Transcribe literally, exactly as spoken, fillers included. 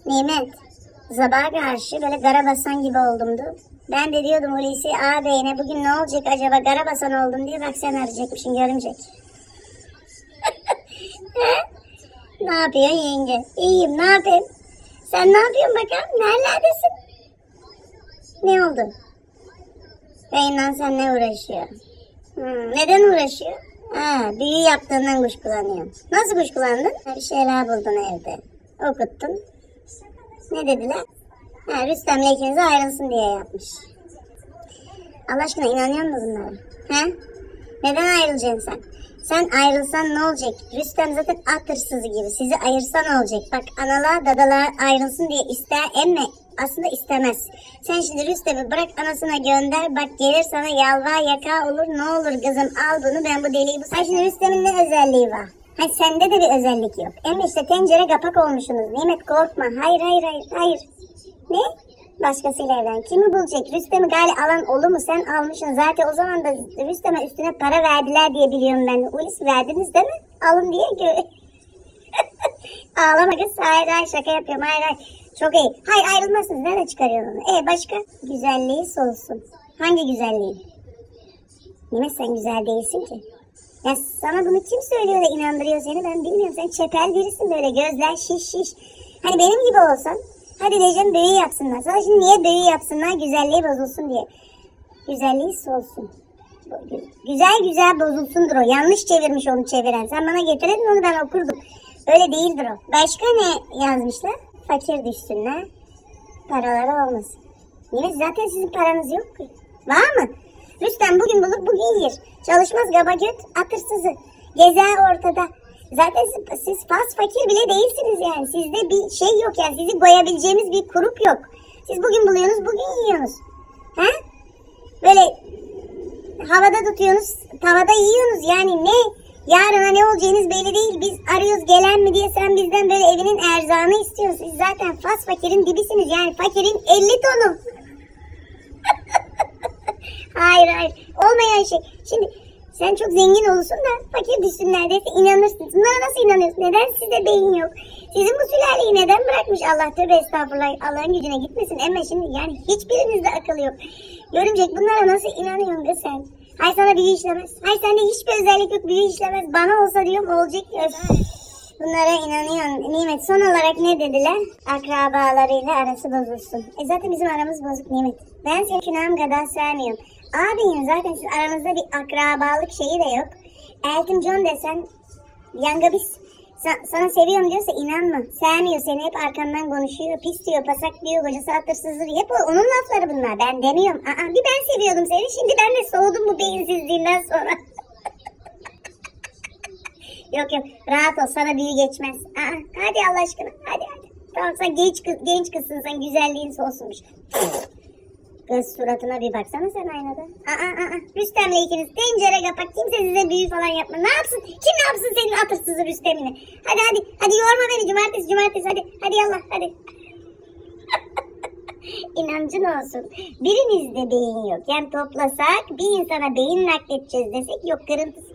Nimet, sabaha karşı böyle Karabasan gibi oldumdu. Ben de diyordum Hulusi ağabeyine bugün ne olacak acaba Karabasan oldum diye, bak sen arayacakmışsın, görümcek. Ne yapıyorsun yenge? İyiyim, ne yapayım? Sen ne yapıyorsun bakalım? Nerelerdesin? Ne oldu? Beyinle seninle uğraşıyor. Hmm, neden uğraşıyor? Ha, büyü yaptığından kuşkulanıyorum. Nasıl kuşkulandın? Bir şeyler buldun evde. Okuttun. Ne dediler? Ha, Rüstem'le ikinize ayrılsın diye yapmış. Allah aşkına inanıyor musun bunlara? He? Neden ayrılacaksın sen? Sen ayrılsan ne olacak? Rüstem zaten at hırsızı gibi. Sizi ayırsa ne olacak? Bak analar dadalar ayrılsın diye ister emme aslında istemez. Sen şimdi Rüstem'i bırak anasına gönder. Bak gelir sana yalvar yaka olur. Ne olur kızım al bunu, ben bu deliği bu. Sen şimdi Rüstem'in ne özelliği var? Hani sende de bir özellik yok. Emme işte tencere kapak olmuşsunuz. Nimet korkma. Hayır hayır hayır hayır. Ne? Başkasıyla evlen. Kimi bulacak? Rüstem'i gali alan olur mu? Sen almışsın. Zaten o zaman da Rüstem'e üstüne para verdiler diye biliyorum ben. Hulusi verdiniz değil mi? Alın diye. Ağlama kız. Hayır hayır şaka yapıyorum. Hayır hayır. Çok iyi. Hayır ayrılmazsınız. Nereden çıkarıyorsun onu? E başka? Güzelliği solsun. Hangi güzelliği? Nimet sen güzel değilsin ki. Ya sana bunu kim söylüyor da inandırıyor seni, ben bilmiyorum. Sen çepel birisin böyle, gözler şiş şiş. Hani benim gibi olsan. Hadi diyeceğim büyü yapsınlar. Sana şimdi niye büyü yapsınlar? Güzelliği bozulsun diye. Güzelliği solsun. Güzel güzel bozulsundur o. Yanlış çevirmiş onu çeviren. Sen bana getirdin onu, ben okurdum. Öyle değildir o. Başka ne yazmışlar? Fakir düşsünler. Paraları olmasın. Niye zaten sizin paranız yok ki? Var mı? Rüstem bugün bulur bugün yer. Çalışmaz gaba göt atırsızı. Gezer ortada. Zaten siz, siz fas fakir bile değilsiniz yani. Sizde bir şey yok yani. Sizi koyabileceğimiz bir kurup yok. Siz bugün buluyorsunuz, bugün yiyorsunuz. He? Böyle havada tutuyorsunuz, tavada yiyorsunuz. Yani ne? Yarına ne olacağınız belli değil. Biz arıyoruz gelen mi diye sen bizden böyle evinin erzağını istiyorsun. Siz zaten fas fakirin dibisiniz. Yani fakirin elli tonu. Hayır hayır. Olmayan şey. Şimdi sen çok zengin olursun da fakir düşsün neredeyse inanırsın. Bunlara nasıl inanıyorsun? Neden sizde beyin yok? Sizin bu sülaleyi neden bırakmış Allah? Tövbe estağfurullah. Allah'ın gücüne gitmesin. Ama şimdi yani hiçbirinizde akıl yok. Görümcek bunlara nasıl inanıyorsun be sen? Hay sana büyü işlemez. Hay sende hiçbir özellik yok, büyü işlemez. Bana olsa diyorum olacak diyor. Bunlara inanıyorsun. Nimet son olarak ne dediler? Akrabalarıyla arası bozulsun. E zaten bizim aramız bozuk Nimet. Ben seni günahım kadar sevmiyorum. Abinin zaten siz aranızda bir akrabalık şeyi de yok. Elton John desen yangabis sa- sana seviyorum diyorsa inanma. Sevmiyor seni, hep arkandan konuşuyor. Pis diyor, pasak diyor, kocası atırsızdır. Hep o, onun lafları bunlar. Ben demiyorum. Aa, bir ben seviyordum seni. Şimdi ben de soğudum bu beyinsizliğinden sonra. Yok yok rahat ol, sana büyü geçmez. Aa, hadi Allah aşkına hadi hadi. Tamam sen genç, kız, genç kızsın, sen güzelliğin solsunmuş. Kız suratına bir baksana sen aynada. Aa aa Rüstem'le ikiniz tencere kapak, kimse size büyü falan yapma. Ne yapsın? Kim ne yapsın senin atırsızı Rüstem'ine? Hadi hadi hadi yorma beni, cumartesi cumartesi hadi. Hadi yallah hadi. İnancın olsun. Birinizde beyin yok. Yani toplasak bir insana beyin nakledeceğiz desek yok, kırıntı